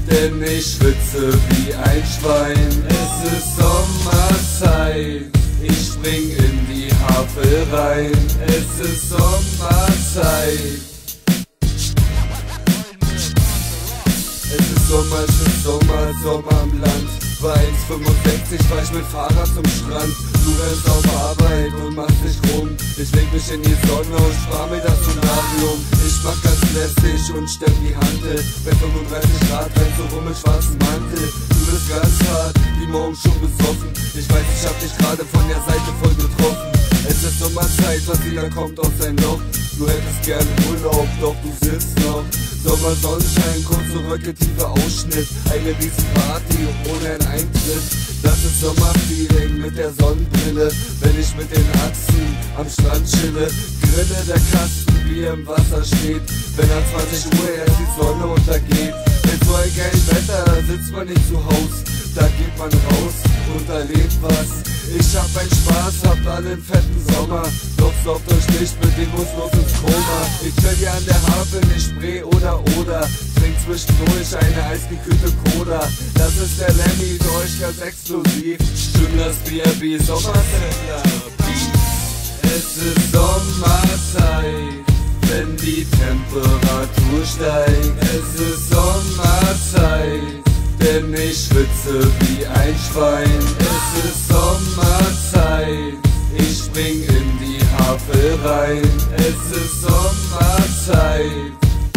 denn ich schwitze wie ein Schwein. Es ist Sommerzeit, ich spring in die Havel rein. Es ist Sommerzeit. Es ist Sommer, Sommer am Land. Bei 1,65 fahr ich mit Fahrrad zum Strand. Du rennst auf Arbeit und machst dich rum. Ich leg mich in die Sonne und spar mir das Solarium. Ich mach ganz lässig und stemm die Handel. Bei 35 Grad rennst du rum mit schwarzem Mantel. Du bist ganz hart, wie morgen schon besoffen. Ich weiß, ich hab dich gerade von der Seite voll getroffen. Es ist Sommerzeit, was jeder kommt aus sein Loch. Du hättest gern Urlaub, doch du sitzt noch. Sommer, Sonnenschein, kurze Röcke, tiefer Ausschnitt. Eine Riesenparty ohne einen Eintritt. Das ist Sommerfeeling mit der Sonnenbrille. Wenn ich mit den Achsen am Strand chille. Grille der Kasten, wie er im Wasser steht. Wenn an 20 Uhr erst die Sonne untergeht. Mit so ein geiles Wetter, da sitzt man nicht zu Haus. Da geht man raus und erlebt was. Ich hab meinen Spaß, habt alle einen fetten Sommer. Doch saugt euch nicht bedingungslos ins Koma. Ich chill hier an der Havel, nicht Spree oder. Trink zwischendurch eine eisgekühlte Cola. Das ist der Lemmy, für euch ganz exklusiv. Schön das Bier wie Sommersender. Es ist Sommerzeit, wenn die Temperatur steigt. Es ist Sommerzeit, denn ich schwitze wie ein Schwein. Es ist Sommerzeit, ich spring in die Havel rein. Es ist Sommerzeit.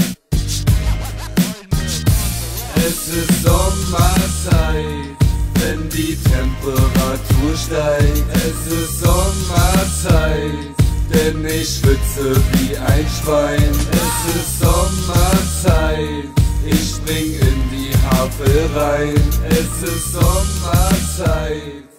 Es ist Sommerzeit, wenn die Temperatur steigt. Es ist Sommerzeit, denn ich schwitze wie ein Schwein. Es ist Sommerzeit, ich spring in die Havel rein. Es ist Sommerzeit.